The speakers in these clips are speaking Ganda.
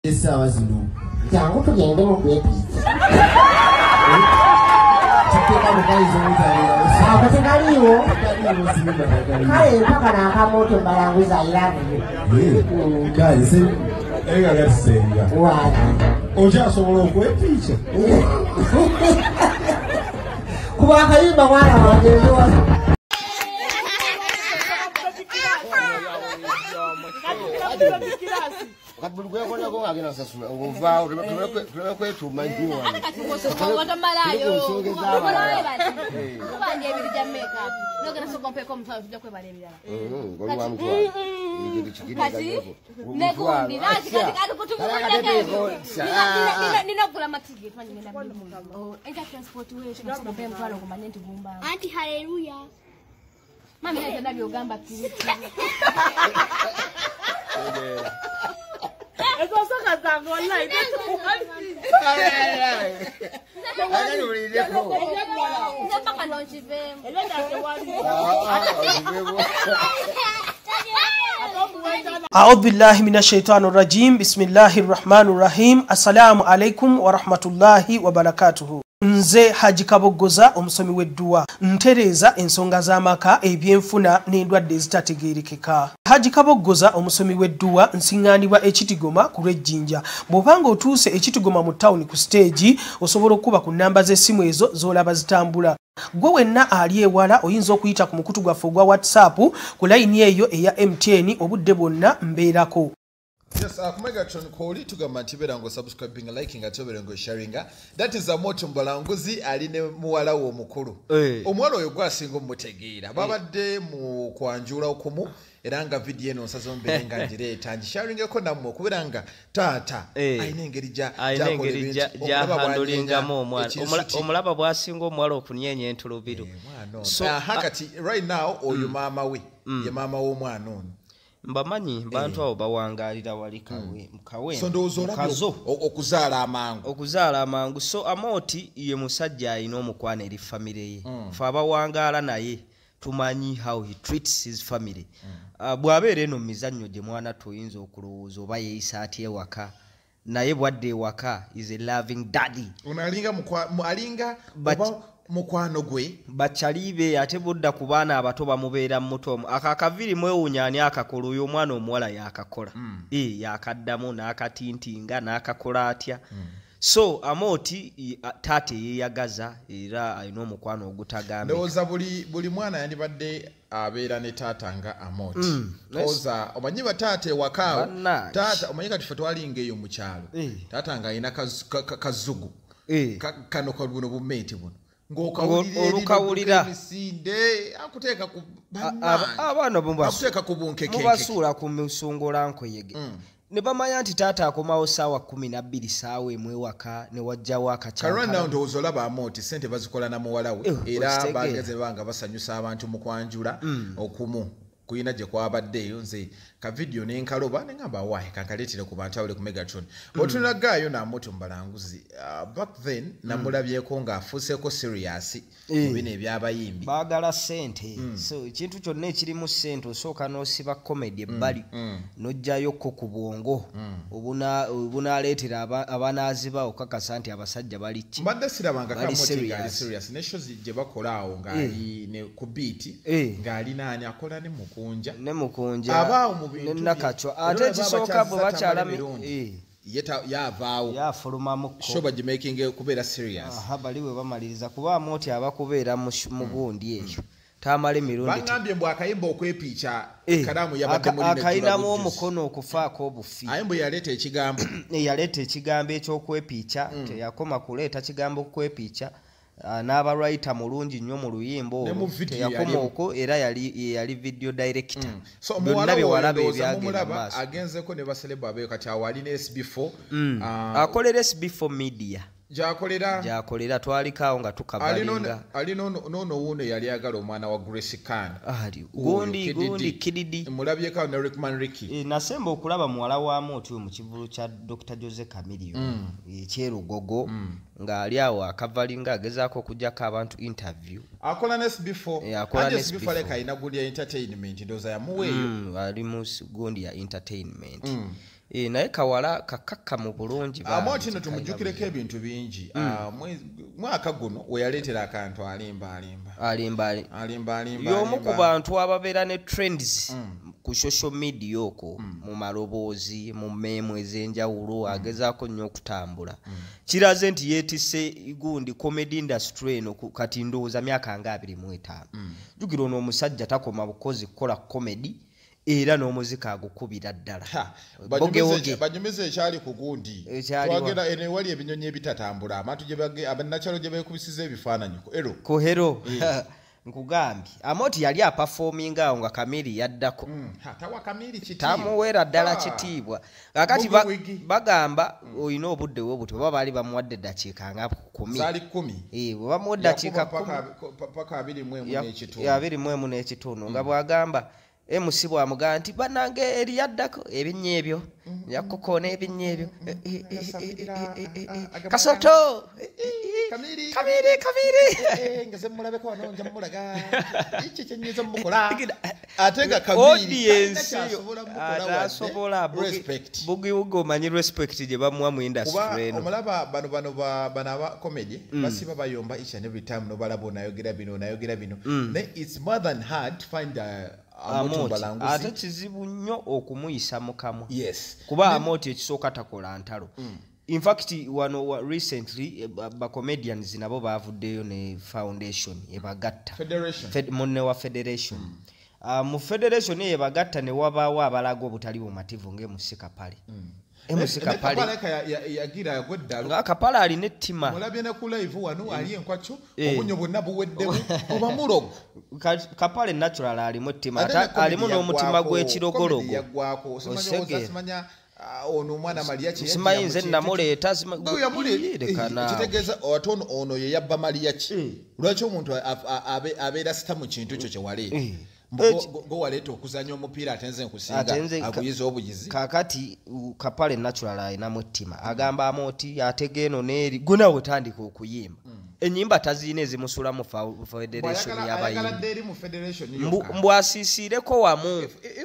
Essa wazinu. Jangu tugende mu kwepicha. Chipeka mukaizo mutaliwa. Ako tegaliwo. Tegaliwo simba tegaliwo. Kale mpaka na Amooti Omubalanguzi I love you. Kale se ega gasenga. Wati. Ojasobola okwepicha. Kuba akayimba mwana wange ndowa. Kabulugwe kona ko agena sasuma ngova tulekwe tumanyiwa Ngoba malayo ubandi ebirija makeup nogena sokompe ko mtwa tujja kwebalebira ngoli wa mtwa ngiri chikiri kati negundi nazi kati kutukuja ninokula matigi fanye nenda bimu enta transport wewe sokompe mtwalo kumanye ntigumba anti haleluya mami nenda byogamba kiri It's also a online. أعوذ بالله من الشيطان الرجيم بسم الله الرحمن الرحيم السلام عليكم ورحمة الله وبركاته Nze Haji Kabogoza omusomi w'edduwa ntereza ensonga z'amaka ebyenfuna n'endwadde ezitategeerekeka. Haji Kabogoza omusomi w'edduwa nsiŋŋaanibwa ekitigoma ku lw'ejjinja. Bw'obanga otuuse ekitigoma mu ttawuni ku siteegi osobola okuba ku nnamba z'essimu ezo z'olaba zitambula. Gwe wenna ali ewala oyinza okuyita ku mukutu gwaffe ogwa WhatsApp ku layini eyo eya MTN obudde bwonna mbeerako. Yes, Megatron Koli tugamba nti beera ngo subscribing, liking ate beera ngo sharing. That is Amooti Omubalanguzi aline muwala wo Mukolo. Omuwala oyo gwasinga omutegeera. Babadde mu kwanjula okumu era nga video eno nsazo mberenga ngireeta ngisharingeko nammwe okubeera nga taata ayina engeri gya handolingamu omwana omulaba bwasinga omuwala okunyeenya entulubiru. So kati right now oyo maama we ye maama w'omwana ono. Mbamanyi bantu abo bawangalira wali kawe so ndozo okuzaala amangu so Amooti ye musajja alina omukwana eri family ye fa abawangala naye tumanyi how he treats his family bwabeera eno mizannyo gye mwana tuyinza okulowooza oba yeeyisa atya ewaka naye bwadde ewaka is a loving daddy alinga mukwano gwe bachalibe ate budda ku baana abato bamubeera muto akakaviri mwewunyani akakola oyo omwana omuwala yakakola yakaddamu n'akatintinga n'akakola atya so Amooti taate yeeyagaza era alina omukwano ogutagambika. Ndowooza buli mwana yandibadde abeera ne taata nga Amooti. Oza omanyi bataate wakaawo taata omanyi kati ffe twalinga eyo mu kyalo taata nga alina kazugu kano kabuno bumeeti buno olukawulira akuteeka ku abaana akuteeka ku bunkeke mubasuula ku musongola nkweyege ne bamanya nti taata akomawo saawa 12 saawa emwe waka ne wajjawo akakyaka karana ndowooza olaba Amooti sente bazikola na muwala we era bageze banga basanyusa abantu mu kwanjula okumu kuyina gye kwabaddeeyo nze ka video n'enkaloba ne ngamba waaye kankaleetera ku bantu abali ku Megatron otunagaayo na Amooti Omubalanguzi back then namulabyeko ng'afuuseeko serious mu bino ebyabayimbi baagala sente so ekintu kyonna ekirimu sente osooka n'osiba comedy ebbali n'ojjayokko ku bwongo obunaaleetera abanaaziba okakasa nti abasajja bali ki mbadde sirabanga ka Amooti ng'ali serious ne shows gye bakola awo ng'ali ne ku beat ng'ali naani akola ne mukunja abaawo mu bintu nakacho ate ekisooka bwe bakyalami yavaawo yafulumamu show bagimaking kubeera serious bali we bamaliriza kuba Amooti abakubeera mu gundi eyo tamala emirundi bangambye mbw akayimba okwepiica kalamu yabadde mulina akayinamu omukono okufaako obufi ayimbo yaleeta ekigambo ekyokwepiica teyakoma kuleeta kigambo okwepiica n'aba writer mulungi nnyo mu luyimbo teyakoma okwo era yali video director so muwala walabe ebyagenda agenzeko ne baseleba abeyo kati awo alina SB4 akolera SB4 media jakolera twalikaawo nga tukabalinga alina nono wuno yali agala omwana wa Grace Khan gundi kididi mulabyeko ne Rickman Ricky nasemba okulaba muwala wa Amooti mu kivulu kya Dr. Jose Camilio ekyerugogo ng'ali awo akavalinga agezaako okujjako abantu interview akola ne SB4 leka alina gundi ya entertainment ndowooza yamuweeyo ali mu gundi ya entertainment naye kawala kakakka mu bulungi Amooti no tumujjukireko ebintu bingi mwaka guno we yaleetera akantu alimba y'omu ku bantu ababeera ne trends ku social media okwo mu maloboozi mu meemu ez'enjawulo agezaako nnyo okutambula kiraze nti yeetisse gundi comedy industry eno kati ndowooza myaka nga 25 jjukira ono omusajja takoma bukozi kukola comedy era n'omuzika agukubira ddala banyumiza ekyali ku gundi twagenda ene wali ebinyonyi ebitatambula abantu abannakyalo gye beekubisiza ebifaananyi ku hero nkugambye Amooti yali aperforminga awo nga Kamiri yaddako tamuweera ddala kitiibwa kakati bagamba olina obudde bwe buti oba baali bamuwadde eddakiika nga 10 bwe bamuwa eddakiika 21 n'ekitundu nga bw'agamba MC bw'amugaa nti banange eri yaddako ebinnya ebyo yakukoona ebinnya ebyo kasoto kamiri ngeze mulabeko wano nja mulaga iki kyenyiza mukola ate nga Kamiri atasobola bugi omanyi respect gye bamuwa mu industry eno omulaba bano aba comedy basiba bayomba each and every time nobalaba onayogera bino ne it's more than hard to find Omubalanguzi ate kizibu nnyo okumuyisa mu kamwa kuba Amooti ekisooka takola ntalo in fact recently comedians nabo bavuddeyo ne foundation ebagatta munne wa federation mu federation ebagatta ne wabaawo abalaga obutali bumativu ng'emusikapale akapala alina ettima mulabye ne ku live wano ali enkwacu obunyo bwonna buweddemu oba mulogo kapale natural alimu ettima alimu n'omutima gw'ekirogologo osimanya ono omwana Maria ki simanyi nze namuleeta kitegeeza ono ye yabba Maria ki lwaki omuntu abeera sita mu kintu kyo kyewaleeta go waleeta okuzanya omupiira atenze nkusinga akuyiza obuyizi kakati kapale natural alinamu ettima agamba Amooti ate eno neeri gwe nawe tandika okuyimba ennyimba taziina ezimusula mu federation y'abayimbi mbwasiisiireko wamu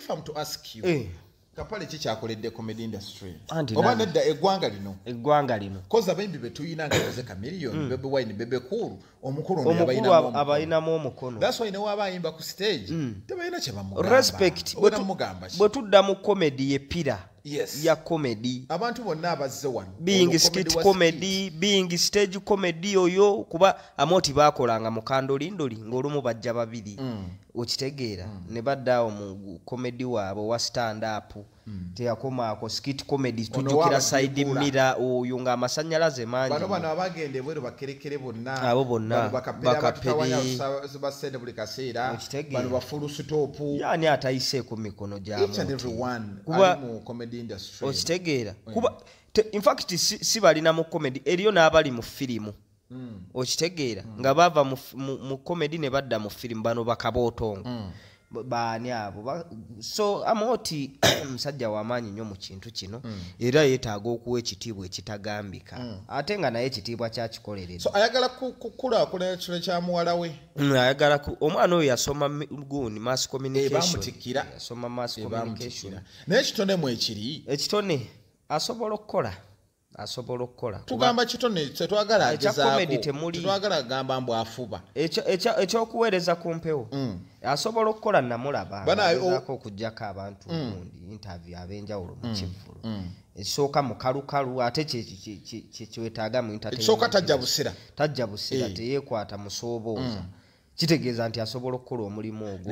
kapale kikyakoledde comedy industry oba nedda eggwanga lino koza abayimbi betuyina nga baze Chameleon Bebe Wine Bebe Cool omukulu abayinamu omukono that's why newa abayimba ku stage tebayina kye bamugamba respect bwe tudda mu comedy yepira ya comedy abantu bonna abazze wano being skit comedy being stage comedy oyo kuba Amooti bakolanga mu kandolindoli ng'olumu bajja babiri okitegeera ne baddawo mu comedy waabo wa stand up teyakomaako skit comedy tujjukira side mirror oyo ng'amasannyalaze mangi bano abagenda ebweru bakerekere bonna abo bonna bakapedi basende buli kaseera bano bafulu stop yani atayiseeko mikono gyabo each and everyone ali mu comedy industry okitegeera kuba in fact si balina mu comedy eriyo n'abali mu firimu okitegeera nga bava mu comedy ne badda mu firimu bano bakabootongo baani abo so Amooti musajja w'amaanyi nnyo mu kintu kino era yeetaaga okuwa ekitiibwa ekitagambika ate nga naye ekitiibwa kyakikolerera so ayagala kukulaakulanya ekiro kya muwala we ayagala omwana oyo yasoma guuni mass communication yasoma mass communication naye ekitonemu ekitone asobola okukola tugamba kitone tetwagala tetwagala kugamba mbu afuba ekyokuweereza ku mpewo asobola okukola namulaba okuggyako abantu gundi interview ab'enjawulo mu kivvulu ekisooka mu kalukalu ate kyetaaga mu ekisooka tajja busira teyeekwata musoobooza kitegeeza nti asobola okukola omulimu ogwo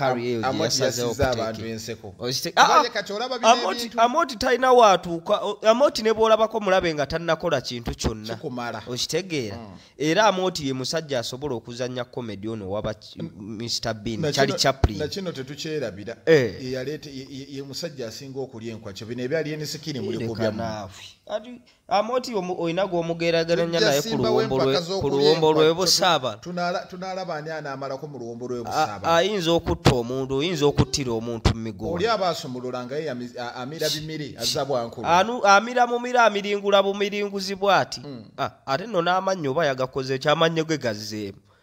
Amooti talina waatuuka Amooti ne bw'olabako mulabe nga tannakola kintu kyonna okitegeera era Amooti ye musajja asobola okuzannya comedy ono waba Mr Bean Charlie Chaplin nakino tetukyerabira ye musajja asinga okulya enkwakyo bino ebyali enisikini muli kubyamu Amooti olina gw'omugeraageranya naye ku luwombo lw'ebusaaba tunaalaba ani anaamalako mu luwombo lw'ebusaaba ayinza okutta omuntu oyinza okuttira omuntu mu migongo oli aba asumulula nga ye amira bimiri azza bwankulu amira mu mira amiringula bumiringuzi bw'ati ate nno n'amannyo oba yagakoze kyamannyo ge gazzeemu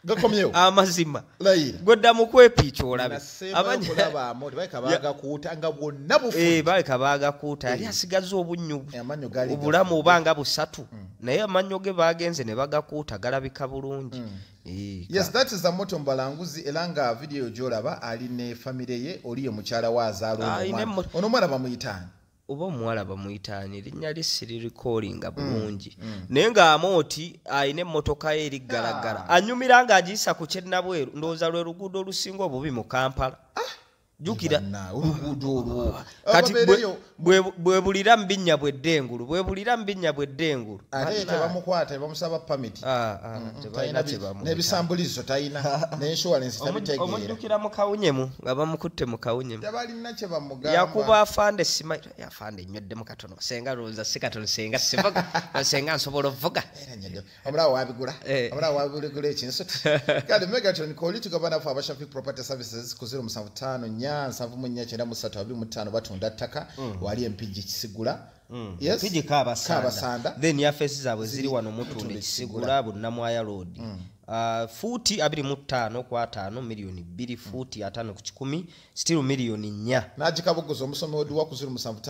gakomyewo amazima layira godda mu kwepiica olabe kulaba Amooti baleka bagakuuta nga bwonna bufu baleka bagakuuta yali asigaza obunnyu obulamu obanga busatu naye amannyo ge bagenze ne bagakuuta galabika bulungi. Yes, that is Amooti Omubalanguzi era nga video gyolaba ali ne famire ye oli ye mukyala wa azaala ono omwana bamuyitaani oba omuwala bamuyitaani linnya lye sirikolinga bulungi naye nga Amooti ayina emmotoka ye eriggalagala anyumira ng'agiyisa ku kyennabweru ndowooza lwe luguudo olusinga obubi mu Kampala jukira oluguudo olwo kati bwe bulira mu binnya bw'eddengulu ate tebamukwata bamusaba pamiti n'ebisambulizo talina n'insurance tabitegeera omujjukira mu kawunyemu nga bamukutte mu kawunyemu tebalina kye bamugamba yakuba afande sima afande nyoddemu katono senga lowooza si katono senga sivuga senga nsobola ovuga omulawo wabigula omulawo wabigula ekinsuti kale Megatron koli tugabana fu abashafik property services ku 075 7 batunda ttaka wali empigi kisigula empigi Kabasanda then yafesi zaabwe ziri wano Mutunda kisigula Bunnamwaya road fuuti 25 kwa 5 milioni 2 fuuti 5 ku 10 still milioni 4 n'agikabuguza omusomi w'odduwa ku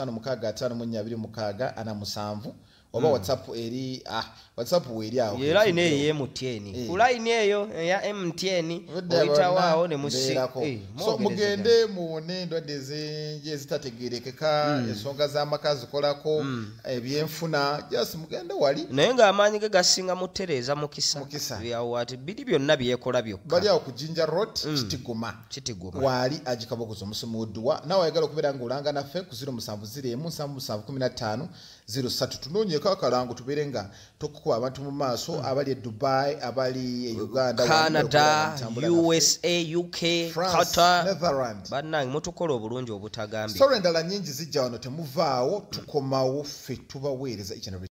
075 oba WhatsApp eri WhatsApp weri aho era ine ye MTN ku line eyo ya MTN oyitawo ne musiko so mugende muone ndwadde zitategerekeka ensonga z'amakazi kolako ebyenfuna just mugende wali naye nga amaanyi ge gasinga mutereza mukisa byawo ati biri byonna byekola byokka bali awo ku Jinja Road Kitigoma wali agikabogoza omusomi w'odduwa nawe ayagala okubeera ng'olanga naffe ku 070 tunoonyeko akalango tubeere nga tokukuba abantu mu maaso abali e Dubai abali e Uganda Canada USA UK Qatar Netherlands bannange mutukola obulungi obutagambye sorry endala nnyingi zijja wano temuvaawo tukomawo ffe tubaweereza each and every